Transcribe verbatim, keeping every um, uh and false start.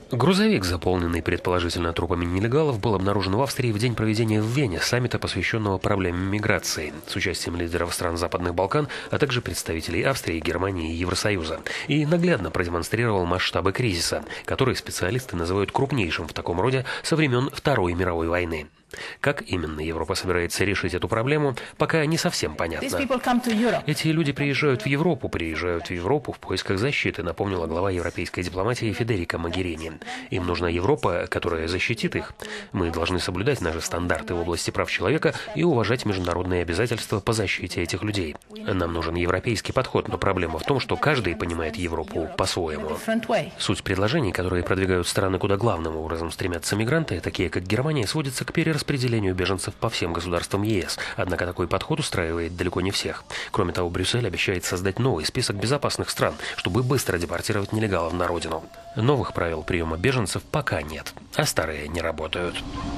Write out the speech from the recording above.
Грузовик, заполненный предположительно трупами нелегалов, был обнаружен в Австрии в день проведения в Вене саммита, посвященного проблеме миграции, с участием лидеров стран Западных Балкан, а также представителей Австрии, Германии и Евросоюза, и наглядно продемонстрировал масштабы кризиса, который специалисты называют крупнейшим в таком роде со времен Второй мировой войны. Как именно Европа собирается решить эту проблему, пока не совсем понятно. Эти люди приезжают в Европу, приезжают в Европу в поисках защиты, напомнила глава европейской дипломатии Федерика Могерини. Им нужна Европа, которая защитит их. Мы должны соблюдать наши стандарты в области прав человека и уважать международные обязательства по защите этих людей. Нам нужен европейский подход, но проблема в том, что каждый понимает Европу по-своему. Суть предложений, которые продвигают страны, куда главным образом стремятся мигранты, такие как Германия, сводится к перераспределению распределению беженцев по всем государствам ЕС. Однако такой подход устраивает далеко не всех. Кроме того, Брюссель обещает создать новый список безопасных стран, чтобы быстро депортировать нелегалов на родину. Новых правил приема беженцев пока нет, а старые не работают.